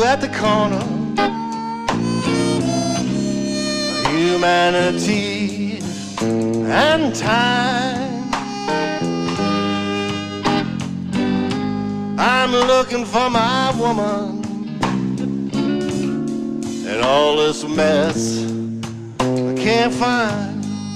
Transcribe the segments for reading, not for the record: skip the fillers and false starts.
at the corner. Humanity and time. I'm looking for my woman, and all this mess I can't find.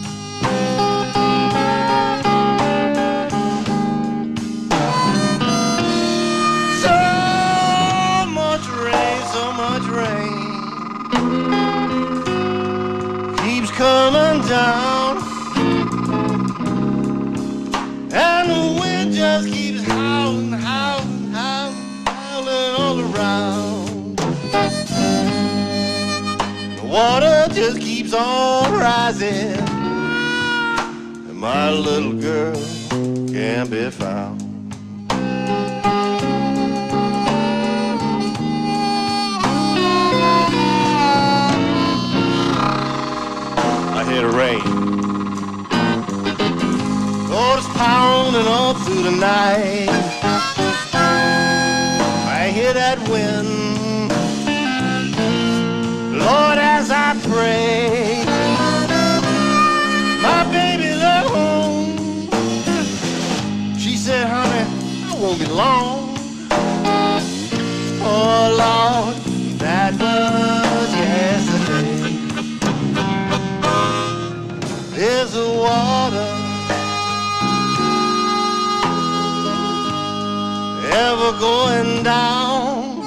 Coming down, and the wind just keeps howling, howling, howling, howling all around. The water just keeps on rising, and my little girl can't be found. Hit a rain. Oh, it's pounding all through the night. I hear that wind, Lord, as I pray. My baby's at home. She said, honey, I won't be long. Oh, Lord, that was yesterday. Is the water ever going down?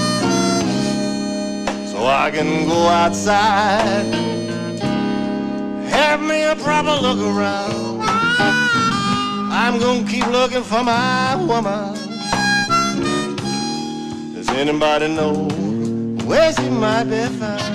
So I can go outside, have me a proper look around. I'm gonna keep looking for my woman. Does anybody know where she might be found?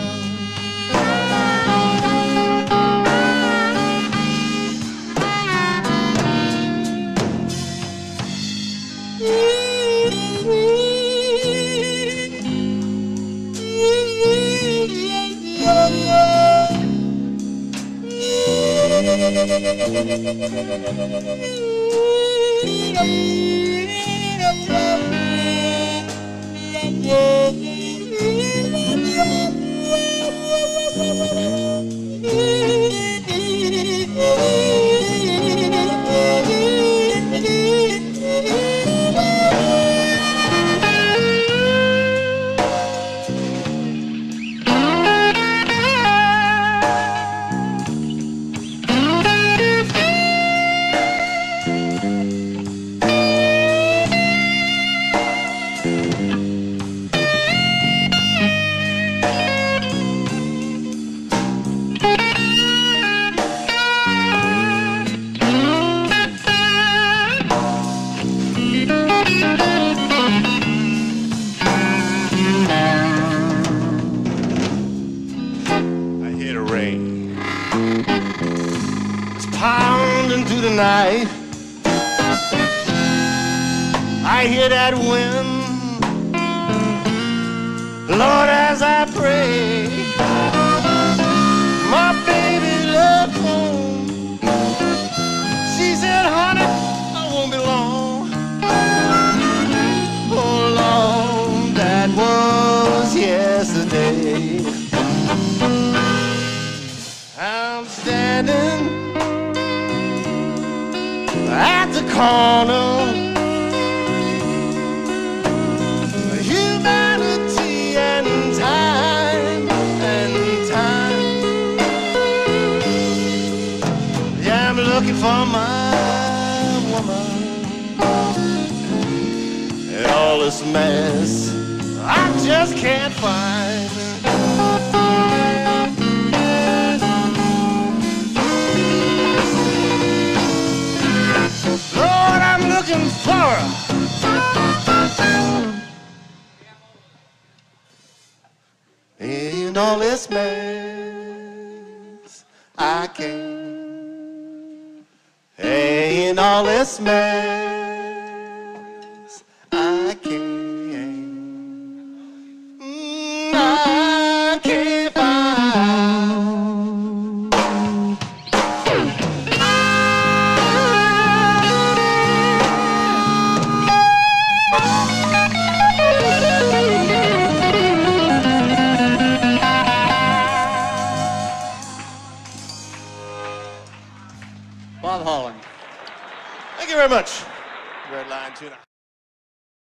Night, I hear that wind, Lord, as I pray. My baby left home. She said, honey, I won't be long. Oh, Lord, that was yesterday. I'm standing at the corner, humanity and time, Yeah, I'm looking for my woman, and all this mess I just can't find. Looking for her. In all this mess, I can't. In all this mess, I can't. I can't find. Bob Holland. Thank you very much. Red Line Tuna.